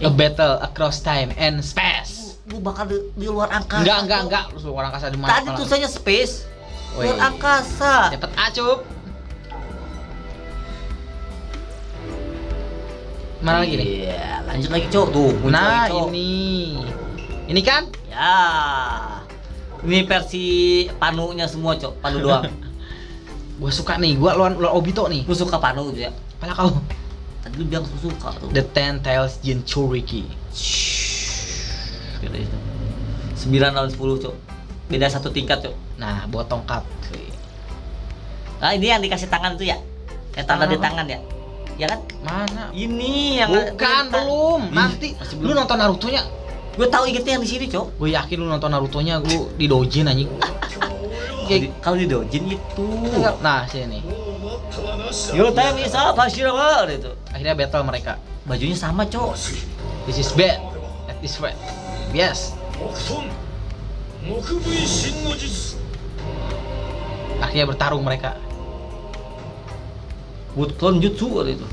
A battle across time and space. Lu bakal di luar angkasa. Enggak. Lu luar angkasa di mana? Tadi tulisannya space. Woi. Luar angkasa. Cepet acup. Mana lagi nih? Iya, lanjut lagi, Cok. Tuh, muncul Nah, lagi, Cok. ini kan? Ya. Ini versi panunya semua, Cok. Panu doang. Gua suka nih, gua lawan Obito nih. Lu suka panu gitu ya? Pala kau. Tadi lu bilang suka tuh. The Ten Tails Jinchuriki. Gitu itu. 9 lawan 10, Cok. Beda 1 tingkat, Cok. Nah, buat tongkat. Nah, ini yang dikasih tangan tuh ya? Yang tanda di tangan ya? Ya kan? Mana? Ini yang Bukan, belum. Nanti masih lu belum. nonton Naruto-nya. Gue tahu ingetnya yang di sini, Cok. Gue yakin lu nonton Naruto-nya, gue di dojin anjing. Kalau di dojin itu. Nah, sini. Yo time is up, Hashirama itu. Akhirnya battle mereka. Bajunya sama, Cok. This is bad. That is red. Yes. Akhirnya bertarung mereka. Wood clone jutsu itu.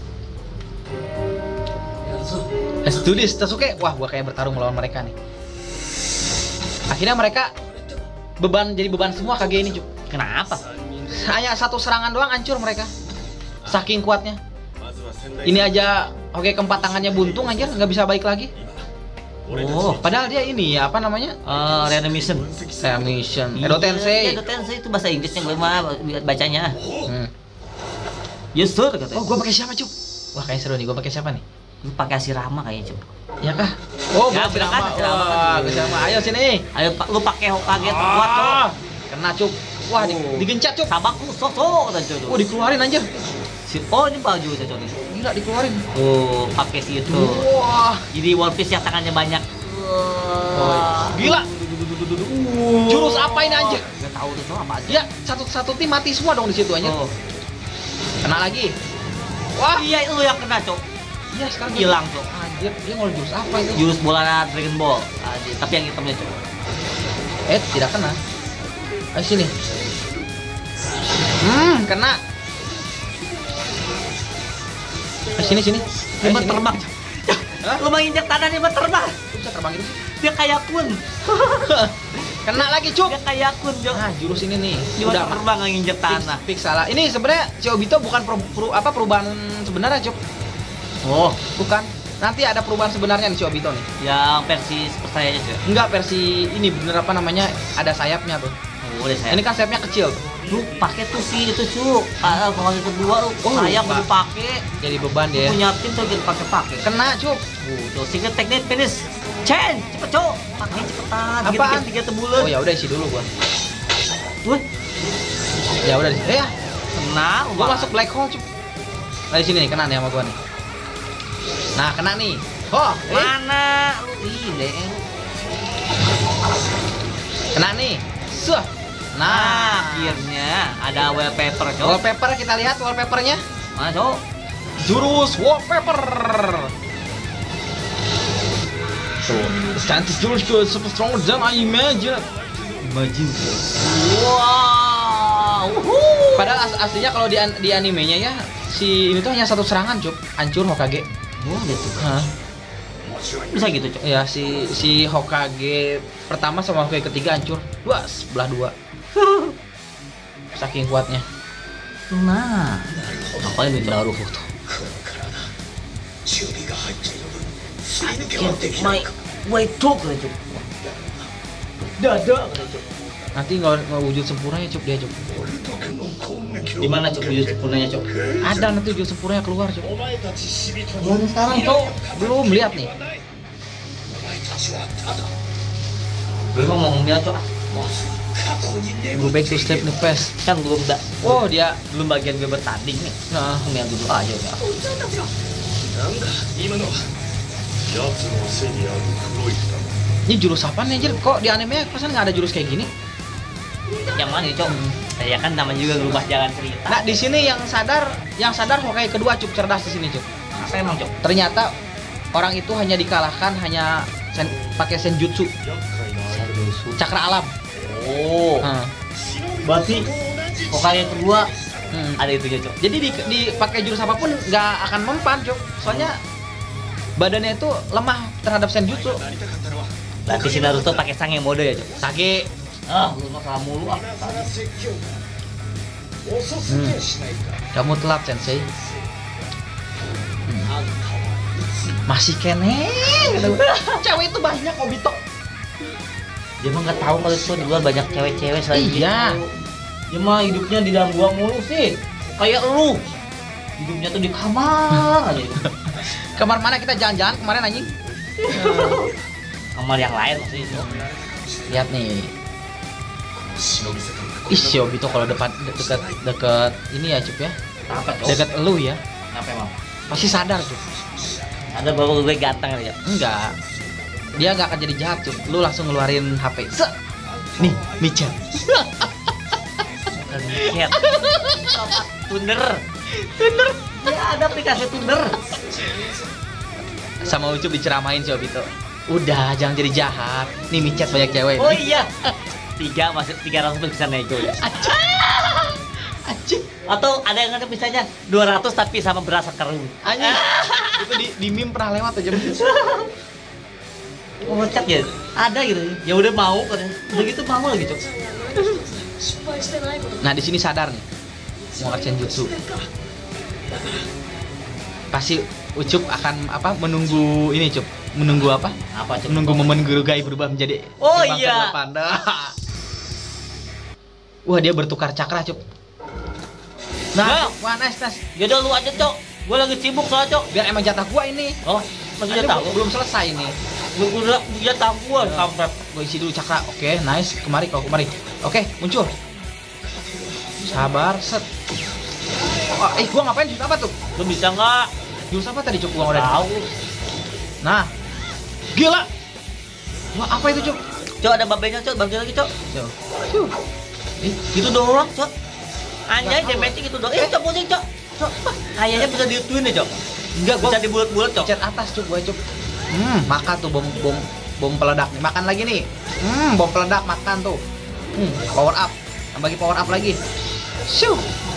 Let's do this, Sasuke. Wah, gua kayak bertarung melawan mereka nih. Akhirnya mereka jadi beban semua Kage ini, Cuk. Kenapa? Hanya satu serangan doang hancur mereka. Saking kuatnya. Ini aja oke keempat tangannya buntung aja, nggak bisa balik lagi. Oh, Padahal dia ini ya, apa namanya? reanimation. Remission. Edo Tensei. Edo Tensei itu bahasa Inggrisnya gue mah bacanya. Hmm. Yes sir katanya. Oh, gua pakai siapa, Cuk? Wah, kayak seru nih. Gua pakai siapa nih? Lu pakai Hashirama kayaknya, Cok. Ya kah? Oh, Ya, gua silakan, silakan. Wah, Hashirama. Ayo sini. Ayo lu pakai Hokage terkuat, Cok. Kena, Cuk. Wah, digencet, Cuk. Sabaku sosok kata Cok. Oh, dikeluarin anjir. Oh, ini baju Cok nih. Gila, dikeluarin. Oh, pakai si itu. Wah. Jadi One Piece yang tangannya banyak. Oh, gila. Jurus apa ini anjir? Gak tahu tuh Cok apa aja. Ya, satu tim mati semua dong di situ anjir. Oh. Kena lagi. Wah, Iya, lu yang kena, Cok. iya sekarang Hilang, Cok. Anjir, dia mau jurus apa itu? Jurus bola Dragon Ball. Tapi yang hitamnya, Cok. Tidak kena. Ayo sini. Kena. Ayo sini. Dia terbang. Hah? Lu menginjak tanah dia terbang. Bisa terbang gitu sih. Dia kayak kun. Kena lagi, Cuk. Dia kayak kun, Cok. Nah, jurus ini nih. Dia Udah terbang nginjak tanah. fix salah. Ini sebenarnya si Obito bukan perubahan sebenarnya, Cuk. Oh, Bukan. Nanti ada perubahan sebenarnya nih si Obito nih. yang versi Super Saiyan aja. Enggak, versi ini bener apa namanya? Ada sayapnya tuh. Oh, udah saya. Ini kan sayapnya kecil. Lu pakai tuh sih itu, Cuk. Kalau yang kedua lu sayap lupa. lu pakai. Jadi beban Lu dia. punya tim tuh gitu pakai. Kena, Cuk. Tuh, secret technique finish. Chen, cepet, Cuk. Pakai cepetan. Apaan? Tiga bulan. Oh ya udah isi dulu gua. Wih, Ya udah. Ya, kena. gua masuk black hole, Cuk. Nah, di sini nih kena nih sama gua nih. Nah, kena nih. Oh, Mana? Lu deh. kena nih. Suh. Nah, Nah, akhirnya ada wallpaper, Cuk. wallpaper kita lihat wallpapernya. Mana, Cuk? Jurus wallpaper. Tuh, cantik jurus ke super strong than I imagine. Imagine. Wow. Padahal aslinya kalau di animenya ya si ini tuh hanya satu serangan, Cuk. Hancur Hokage. Oh, gitu. Hah. Bisa gitu, Cuk. Ya si Hokage pertama sama Hokage ketiga hancur. Wah, sebelah dua. Saking kuatnya. Nah, apa ini Naruto? My way to gitu. Dada gitu. Nanti nggak wujud sempurna ya, Cuk, dia, Cuk. Di mana, Cuk, wujud sempurnanya, Cuk? Ada nanti wujud sempurnanya keluar, Cuk. Belum sekarang, Cuk. Belum lihat nih. Gue mau ngeliat, Cuk. Go back to sleep nih, Pes. Kan belum Oh, dia. belum bagian gue bertanding nih. Nah, Ngeliat dulu aja ya. ini jurus apa nih, anjir? Kok di anime perasaan nggak ada jurus kayak gini? Yang mana nih, Cuk? Ya kan namanya juga berubah jalan cerita. Nah, di sini yang sadar Hokage kedua, Cuk, cerdas di sini, Cuk. Apa emang, Cuk? Ternyata orang itu hanya dikalahkan hanya pakai senjutsu, cakra alam. Oh. Nah, Berarti Hokage kedua hmm. ada itunya, Cuk. Jadi dipakai jurus apapun nggak akan mempan, Cuk. Soalnya badannya itu lemah terhadap senjutsu. Berarti si Naruto pakai sange mode ya, Cok. Sage. Lu mah salah mulu ah. Kamu telat Sensei. Masih kene. Cewek itu banyak Obito. Dia mah nggak tahu kalau itu di luar banyak cewek-cewek selain Iya. gitu. Dia mah hidupnya di dalam gua mulu sih. Kayak lu. Hidupnya tuh di kamar aja. Kamar mana kita jalan-jalan kemarin anjing? Kamar yang lain maksudnya itu. Lihat nih. Ih, si Obito kalau deket ini ya, Cup ya. Apa tuh? Deket elu ya. Kenapa emang? Pasti sadar, Cup. Ada bawa gue ganteng ya. Enggak. Dia nggak akan jadi jahat, Cup. Lu langsung ngeluarin HP. Nih, Michan. Bukan Miket. Tunder. Ya ada aplikasi Tunder. Sama Ucup diceramain si Obito. Udah, jangan jadi jahat. Nih micet banyak cewek. Oh iya. 3 masuk 300 bisa nego ya. Anjing. Atau ada yang ada misalnya 200 tapi sama berasa keruh. Anjing. Itu di meme pernah lewat aja. Oh, kocak ya. Ada gitu. Ya udah mau kan. Udah gitu mau lagi, Cok. Nah, di sini sadar nih. Mau senjutsu. Pasti Ucup akan apa? Menunggu ini, Cup. Menunggu apa? Apa, Cok? Menunggu momen Gurugai berubah menjadi Oh, gerbang iya. ke-8. Wah, dia bertukar cakra, Cup. Nah, wah nice. Ya udah lu aja, Cok. Gue lagi sibuk soalnya, Cok. Biar emang jatah gua ini. Oh, masih Ini jatah. belum selesai nih. Udah jatah gua kampret. Gue isi dulu cakra. Oke, nice. Kemari. Oke, muncul. Sabar, set. Oh, gua ngapain jurus apa tuh? Lu bisa nggak? Jurus apa tadi, Cuk? Gua udah Tahu. Nah. Gila. Wah, apa itu, Cuk? Cok, ada babenya, Cok. Babenya lagi, Cok. Tuh. Gitu doang, Cok. Anjay, Nggak tahu. damage gitu doang. Cok, pusing, Cok. Cok, kayaknya bisa dituin nih, Cok. Enggak, gua Bisa dibulat-bulat, Cok. cat atas, Cuk. Gua, Cuk. Makan tuh bom peledak nih. Makan lagi nih. Bom peledak makan tuh. Power up. Bagi power up lagi. Shoo.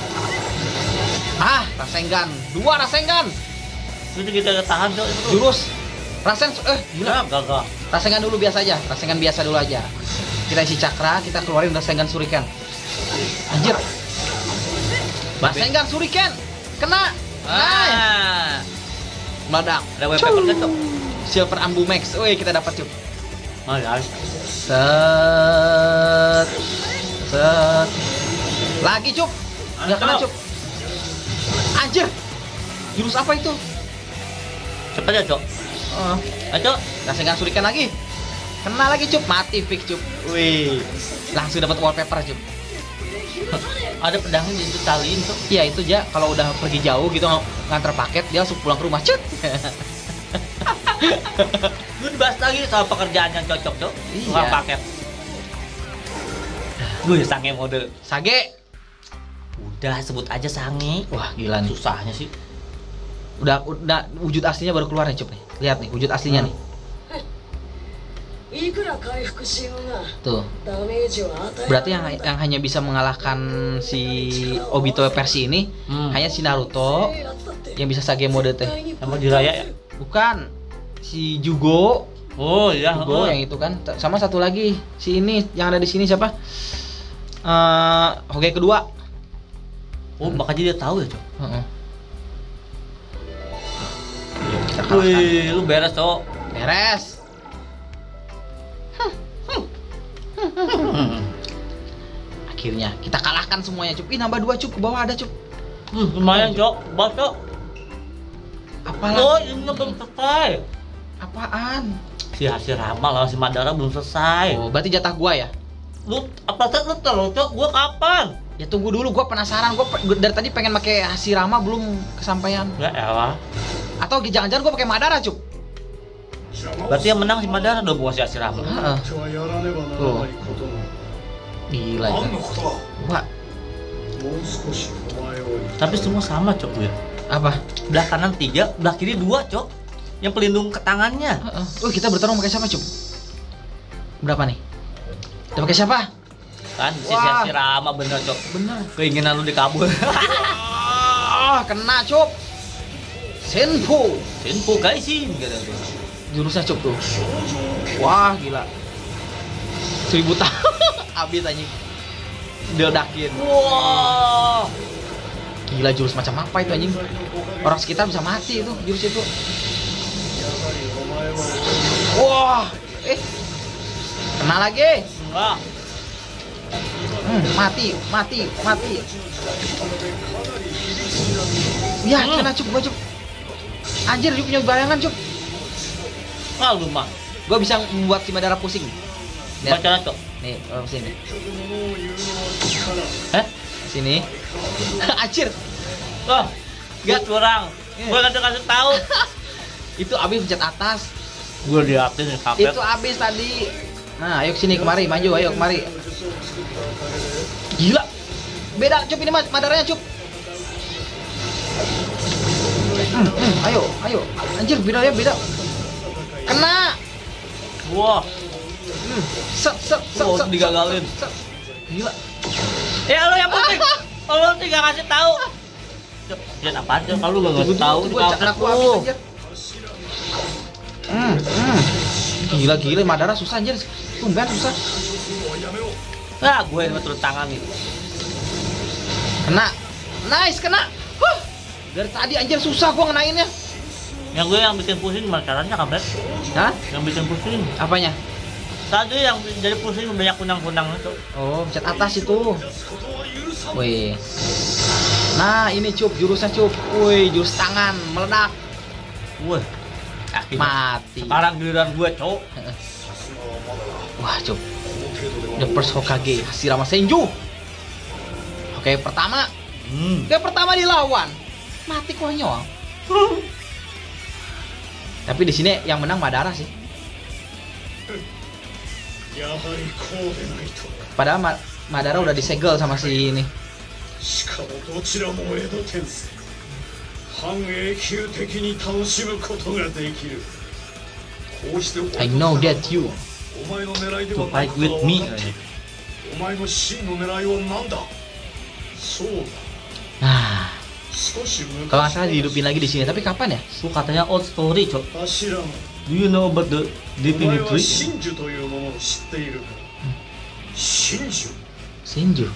Rasengan. 2 Rasengan. Itu kita tahan, Cok. Itu. Jurus gila. Gak. Rasengan dulu biasa aja. Rasengan biasa dulu aja. Kita isi cakra, kita keluarin Rasengan Shuriken. Anjir. Rasengan Shuriken. Kena. Meledak. Ada WP kan, Cok? Silver Ambu Max. Woi, kita dapat, Cuk. Guys. Set. Lagi, Cuk. Enggak kena, Cuk. Anjir. Jurus apa itu? Cepet ya, Cok. Ayo, Rasengan Shuriken lagi. Kena lagi, Cuk. Mati fix, Cuk. Wih. Langsung dapat wallpaper, Cuk. ada pedangnya di taliin, Cok. Iya, itu aja kalau udah pergi jauh gitu nganter paket, dia langsung pulang ke rumah, Cet. Lu dibahas lagi soal pekerjaan yang cocok, Cok. Iya. Tukang paket. Gue sange mode. Sage. Udah sebut aja sange. Wah, gila nih. Susahnya sih. Udah wujud aslinya baru keluar nih, Cuk nih. Lihat nih wujud aslinya nih. Tuh. Berarti yang hanya bisa mengalahkan si Obito versi ini hanya si Naruto yang bisa Sage mode teh. Sama Jiraiya ya? Bukan. Si Jugo. Oh iya, Jugo yang itu kan. Sama satu lagi si ini yang ada di sini siapa? Hokage kedua. Oh, makanya dia tahu ya, Cok. Kita kalahkan. Wih, lu beres, Cok. Beres. Akhirnya kita kalahkan semuanya, Cuk. Ih, nambah 2, Cuk. Ke bawah ada, Cuk. Lumayan, Cok. Bos, Cok. Apalagi? Oh, ini belum selesai. Apaan? Si Hashirama lawan si Madara belum selesai. Oh, berarti jatah gua ya? Lu apa sih lu tahu, Cok? Gua kapan? Ya tunggu dulu, gua penasaran. Gua dari tadi pengen pakai Hashirama belum kesampaian. Ya elah. Atau jangan-jangan gua pakai Madara, Cuk. Berarti yang menang si Madara dong, bukan si Hashirama. Heeh. Tuh. Gila itu. Wah, Tapi semua sama, Cok, ya. apa? Belah kanan 3, belah kiri 2, Cok. Yang pelindung ke tangannya. Heeh. Kita bertarung pakai siapa, Cuk? Berapa nih? Kita pakai siapa? Kan si Wah. Hashirama bener, Cok. Bener. Keinginan lu dikabul. Kena, Cuk. Senpu. Senpu Gaishin gitu tuh. Jurusnya Cuk tuh. Wah, gila. 1000 tahun abis anjing. Diledakin. Wah. Gila, jurus macam apa itu anjing? Orang sekitar bisa mati itu jurus itu. Wah, kena lagi. Wah. Mati. Ya, kena Cuk, gua Cuk. Anjir, dia punya bayangan Cuk. Ah, lu mah. Gua bisa membuat si Madara pusing. Lihat. Baca tuh. Nih, sini. Eh? Sini. Anjir. Oh, gak kurang. Gue nggak kasih tahu. Itu abis pencet atas. Gue liatin nih HP. Itu abis tadi. Nah, ayo sini kemari, maju, ayo kemari. Gila. Beda Cup ini Madaranya Cup. Ayo. Anjir, beda. Kena. Wah. Set. Digagalin. Gila. Ya lo yang penting. Lo tinggal kasih tahu. Lihat apaan tuh kalau lu nggak tahu di kampus. Gila, Madara susah anjir. Tumben susah. Nah, gue yang turun tangan nih. Kena. Nice, kena. Dari tadi anjir susah gua ngenainnya. Yang gue yang bikin pusing gimana caranya, Kabret? Hah? Yang bikin pusing. Apanya? Tadi yang jadi pusing banyak kunang-kunang itu. Oh, pencet atas itu. Wih. Nah, ini Cup, jurusnya Cup. Wih, jurus tangan meledak. Wih. Mati. Sekarang giliran gue, Cok. Wah, Cup. The first Hokage, Hashirama Senju. Oke, pertama. Oke, pertama dilawan. Mati konyol. Tapi di sini yang menang Madara sih. Padahal Madara udah disegel sama si ini. I know that you to fight with me. Nah, kalau nggak salah dihidupin lagi di sini. Tapi kapan ya? Itu katanya old story, Cok. Do you know about the Divinity? Senju.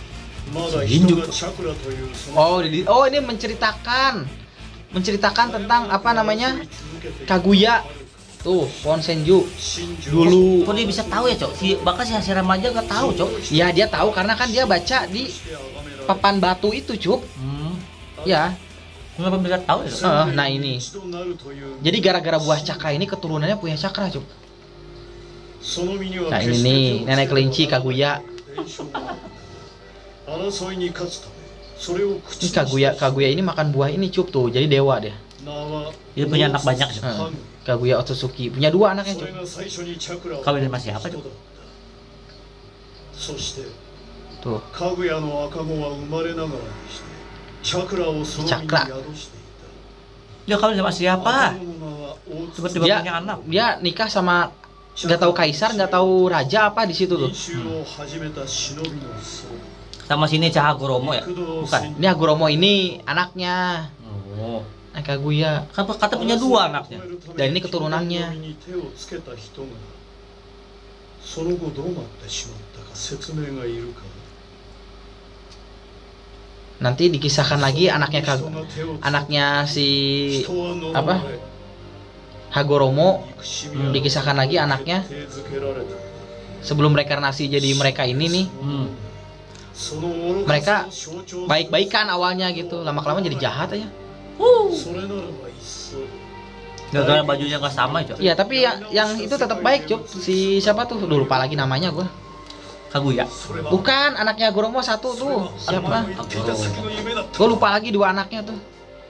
Oh, ini menceritakan tentang apa namanya? Kaguya. Tuh, pohon Senju. Dulu. Kok dia bisa tahu ya, Cok? Bahkan si Hashirama aja nggak tahu, Cok. Ya, dia tahu karena kan dia baca di papan batu itu, Cuk. Ya. Kenapa bisa tahu ya, Cok? Nah, ini. Jadi gara-gara buah cakra ini keturunannya punya cakra, Cuk. Nah, ini nih, nenek kelinci Kaguya. Ini Kaguya ini makan buah ini, Cuk, tuh. Jadi dewa dia. Dia punya anak banyak, Cuk. Kaguya Otsutsuki punya 2 anaknya, Cuk. Kawin sama siapa, Cuk? Tuh. Cakra. Dia kawin sama siapa? Tiba-tiba punya anak. Dia nikah sama nggak tahu kaisar, nggak tahu raja apa di situ tuh. Sama sini Hagoromo ya? Bukan. Ini Hagoromo ini anaknya. Oh. Kaguya. Kata punya 2 anaknya. Dan ini keturunannya. Nanti dikisahkan lagi anaknya si apa? Hagoromo. Dikisahkan lagi anaknya sebelum reinkarnasi jadi mereka ini nih. Mereka baik-baikan awalnya gitu, lama-kelamaan jadi jahat aja. Gara-gara bajunya nggak sama, Cok. Iya, tapi yang itu tetap baik, Cok. Si siapa tuh? Duh, lupa lagi namanya gua. Kaguya. Bukan, anaknya Goromo satu tuh. Siapa? Gua lupa lagi 2 anaknya tuh.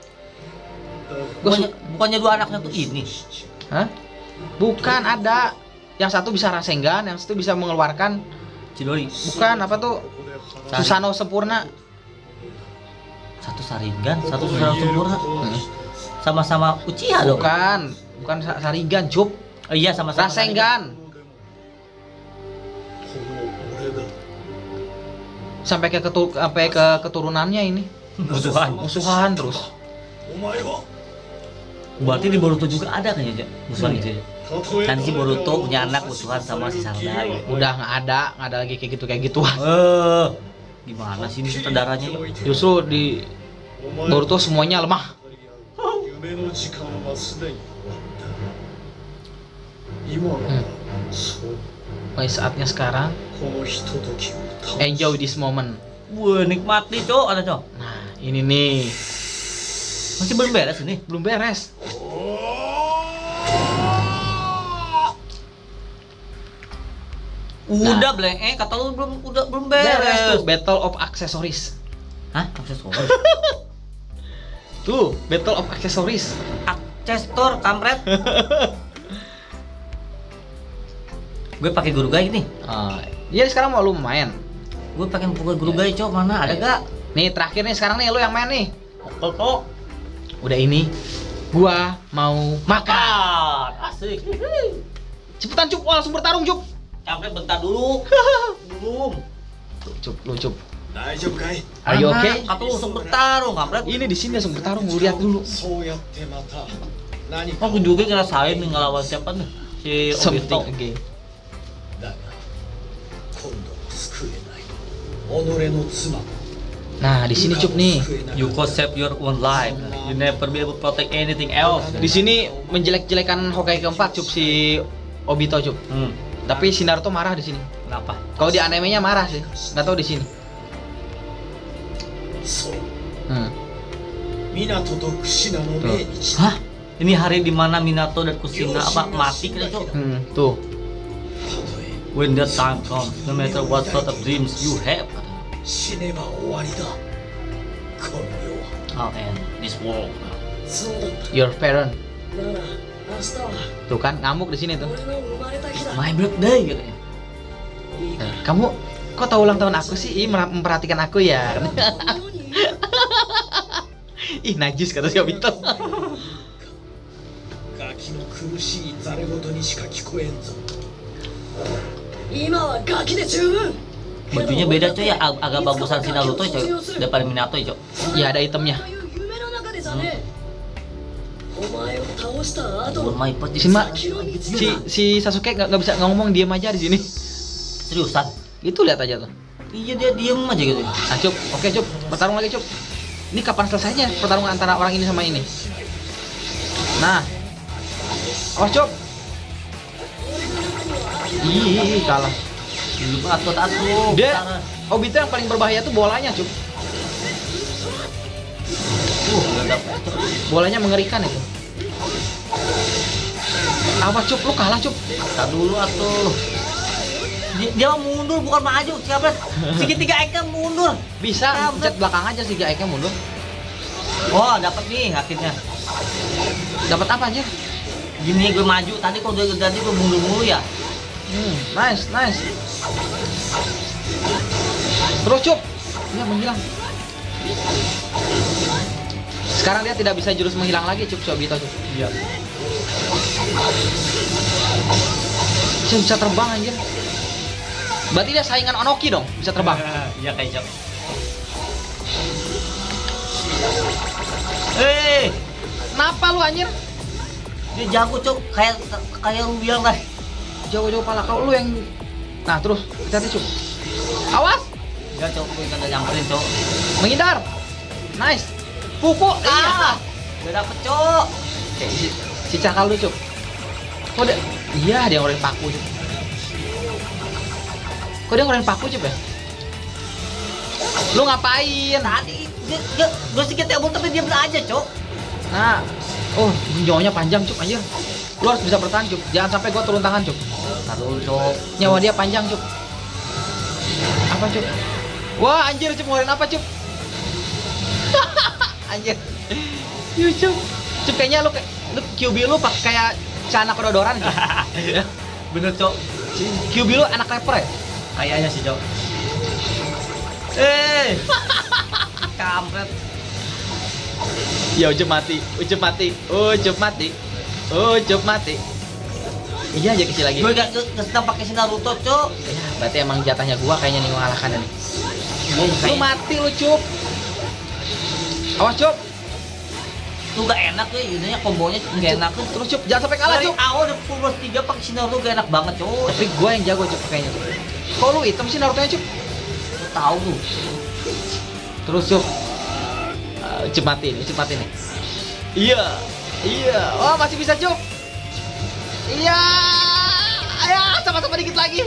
Bukannya 2 anaknya tuh ini. Hah? Bukan, ada. Yang satu bisa Rasengan, yang satu bisa mengeluarkan Chidori. Bukan, apa tuh? Susanoo sempurna. Satu Sharingan, satu Susanoo sempurna. Sama-sama Uchiha dong. Bukan Sharingan, Cup. Oh iya, sama-sama Rasengan. Sampai ke keturunannya ini. Musuhan terus. Berarti di Boruto juga ada kayaknya musuhan gitu ya. Nanti si Boruto punya anak musuhan sama si Sarda gitu. Udah nggak ada lagi kayak gituan. Gimana sih ini sutradaranya? Justru di Boruto semuanya lemah. Baik, saatnya sekarang enjoy this moment. Wah, nikmati cok, ada cok. Nah, ini nih. Masih belum beres ini? Belum beres. Udah bleng, kata lu belum beres tuh. Battle of Accessories. Hah? Aksesoris? Tuh, Battle of Accessories. Accessor kampret. Gue pakai guru gai nih. Iya, sekarang mau lu main. Gue pakai guru gai cok, mana ada gak? Nih terakhir nih, sekarang nih lu yang main nih. Kok? Udah ini, gua mau makan. Asik. Cepetan Cup, langsung bertarung Cup. Kampret bentar dulu. Belum. Cup, lu Cup. Are Are you okay? Kata lu langsung bertarung kampret. Ini di sini langsung bertarung, lu lihat dulu. Aku juga ngerasain nih ngelawan siapa nih? Si Something Obito. again. Nah, di sini Cup nih. You could save your own life. You never be able to protect anything else. Di sini menjelek-jelekan Hokage keempat Cup, si Obito Cup. Tapi si Naruto marah di sini. Kenapa? Kalau di animenya marah sih, nggak tahu di sini. Hah? Ini hari dimana Minato dan Kushina mati kan cok? Tuh. When the time comes, no matter what sort of dreams you have, I'll end this world. Your parent. Tuh kan ngamuk di sini tuh. My birthday katanya. Kamu kok tahu ulang tahun aku sih? Ih, memperhatikan aku ya. Ih, najis kata si Obito. Bajunya beda coy ya, agak bagusan si Naruto coy daripada Minato coy. Ya ada itemnya. Si Sasuke nggak bisa ngomong, diam aja di sini. Seriusan? Itu lihat aja tuh. Iya dia diem aja gitu. Nah Cup, oke Cup, bertarung lagi Cup. Ini kapan selesainya pertarungan antara orang ini sama ini? Nah, awas Cup. Ih, kalah. Belum atut. Dia Obito yang paling berbahaya tuh bolanya Cup. Bolanya mengerikan itu. Apa Cup, lu kalah Cup. Tar dulu atuh. Dia mau mundur bukan maju, siapa? Segitiga Eka mundur. Bisa pencet belakang aja sih Eka mundur. Oh, dapat nih akhirnya. Dapat apa aja? Gini gue maju, tadi kalau udah ganti gue mundur mulu ya. Nice. Terus Cup. Dia menghilang. Sekarang dia tidak bisa jurus menghilang lagi Cup, si Obito Cup. Iya. Bisa terbang anjir. Berarti dia saingan Onoki dong, bisa terbang. Iya kayak Cup. Kenapa lu anjir? Dia jago Cup, kayak lu bilang tadi. Jauh-jauh pala kalau lu yang. Nah, terus hati-hati Cup. Awas. Ya Cup, gue kagak nyamperin Cup. Menghindar. Nice. Pupuk. Iya. Udah dapet Cup. Oke, si cakal lu Cup. Kok dia? Iya, dia ngeluarin paku Cup. Kok dia ngeluarin paku Cup ya? Lu ngapain? Tadi gue sedikit tebel tapi dia aja Cup. Nah, nyawanya panjang Cup anjir. Lu harus bisa bertahan Cup. Jangan sampai gua turun tangan Cup. Taruh Cup. Nyawa dia panjang Cup. Apa Cup? Wah anjir Cup, ngeluarin apa Cup? Anjir. Yuh Cup. Cup kayaknya lu QB lu pakai kayak celana kedodoran Cup. Bener Cup. QB lu anak rapper ya? Kayaknya sih Cup. Kampret. Ya Ucup mati. Iya aja kecil lagi. Gue gak sedang pakai si Naruto Cup. Ya, berarti emang jatahnya gua kayaknya nih mengalahkan nih. Lu mati lu Cup. Awas Cup. tuh gak enak tuh, intinya kombonya gak enak tuh. Terus Cup, jangan sampai kalah Dari Cup. awal udah plus 3 pakai si Naruto gak enak banget coy. Tapi gua yang jago Cup kayaknya Cup. Kok lu hitam sih Naruto nya Cup? Tahu tuh. Terus Cup. Cup mati nih, Cup mati nih. Iya. Iya. Oh, masih bisa Cup. Iya. Ayo, sama-sama dikit lagi.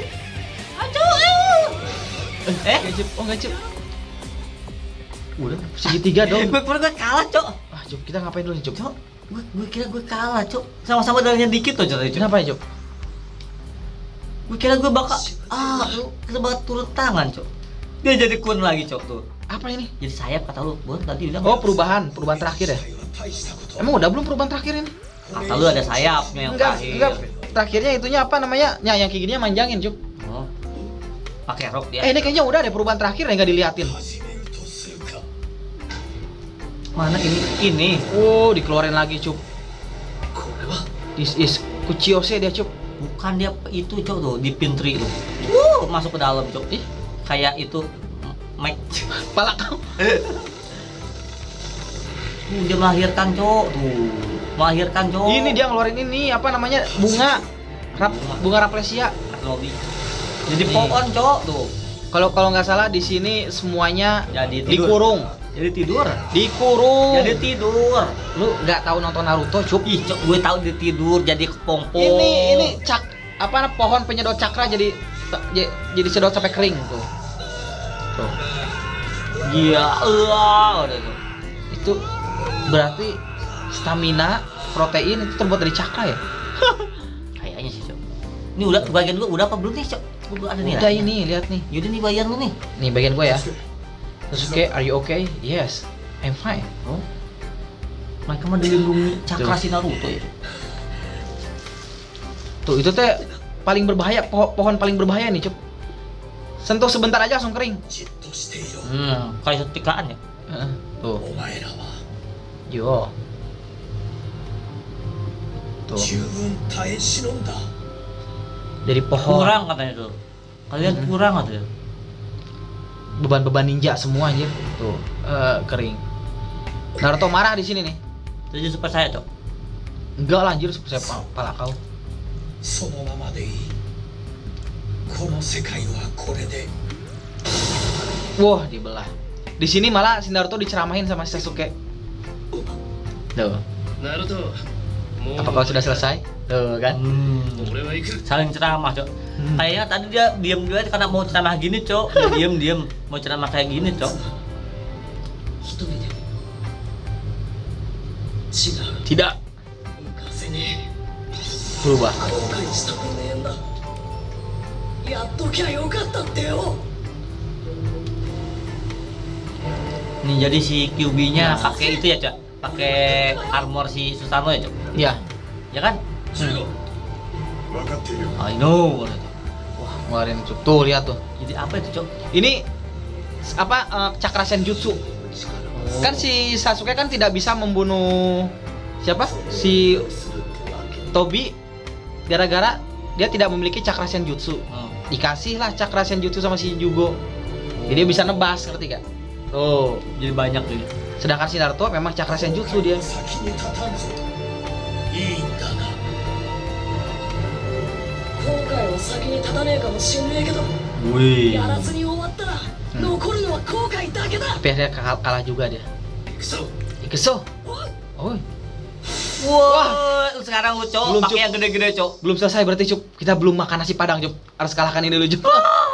Enggak Cup. Oh, enggak Cup. Udah segitiga dong. Gue kalah cok. Ah, Cup, kita ngapain dulu nih, Cup? Cok, gue kira gue kalah cok. Sama-sama darahnya dikit tuh cok. Kenapa ya, Cup? Gue kira gue bakal lu kita bakal turun tangan cok. Dia jadi kun lagi cok tuh. Apa ini? Jadi sayap kata lu, Bon tadi bilang. Oh, perubahan terakhir ya? Emang udah belum perubahan terakhir ini? Kata lu ada sayapnya yang terakhir. Enggak. Terakhirnya itunya apa namanya? Yang kayak gini manjangin, Cup. Oh. Pakai rok dia. Ini kayaknya udah ada perubahan terakhir yang nggak diliatin. Mana ini? Oh, dikeluarin lagi, Cup. This is Kuchiyose dia, Cup. Bukan dia itu cok tuh di pintri tuh. Masuk ke dalam cok. Ih, Kayak itu Mike. pala kau. Dia melahirkan cok tuh. Melahirkan cok. Ini dia ngeluarin ini apa namanya? Bunga Raplesia. Lobby. Jadi Nih. pohon cok tuh. Kalau nggak salah di sini semuanya Jadi tidur. dikurung. Jadi tidur. Dikurung. Jadi tidur. Lu nggak tahu nonton Naruto, Cup? Ih, cok, gue tahu dia tidur jadi kepompong. Ini pohon penyedot cakra jadi sedot sampai kering tuh. Tuh. Iya, udah tuh. Itu berarti stamina, protein itu terbuat dari cakra ya? Kayaknya sih, cok. Ini udah bagian gua udah apa belum nih, cok? Gua ada nih. Udah ini, lihat nih. Yaudah nih bagian lu nih. Nih bagian gua ya. Sasuke, are you okay? Yes, I'm fine. Oh. Mereka mah dilindungi cakra si Naruto ya. Tuh, itu teh paling berbahaya, pohon paling berbahaya nih, Cup. Sentuh sebentar aja langsung kering. Kayak setikaan ya. Tuh. Yo. Tuh. Dari pohon. Kurang katanya tuh. Kalian kurang katanya. Beban-beban ninja semua anjir. Tuh, kering. Naruto marah di sini nih. Jadi super saya, cok. Enggak lah anjir, saya pala kau. Wah, dibelah. Di sini malah si Naruto diceramahin sama Sasuke. Tuh. Apa kau sudah selesai? Tuh kan. Saling ceramah, cok. Kayaknya tadi dia diam juga karena mau ceramah gini, cok. Dia diam mau ceramah kayak gini, cok. Tidak. Berubah. Nih jadi si QB-nya pakai itu ya, cok. Pakai armor si Susanoo ya, cok. Iya. Ya kan? I know. Wah, ngeluarin Cup. Tuh, lihat tuh. Jadi apa itu, cok? Ini apa cakra senjutsu. Kan si Sasuke kan tidak bisa membunuh siapa? Si Tobi gara-gara dia tidak memiliki cakra senjutsu. Dikasih lah cakra senjutsu sama si Jugo. Jadi dia bisa nebas, ngerti gak? Tuh, Jadi banyak tuh. sedangkan si Naruto memang cakra senjutsu dia. Wih. Tapi akhirnya kalah juga dia. Ikeso. Oh, Wah, sekarang lu, cok, Belum, pakai Cok. yang gede-gede, cok. belum selesai berarti Cup. Kita belum makan nasi Padang, Cup. Harus kalahkan ini dulu, Cup.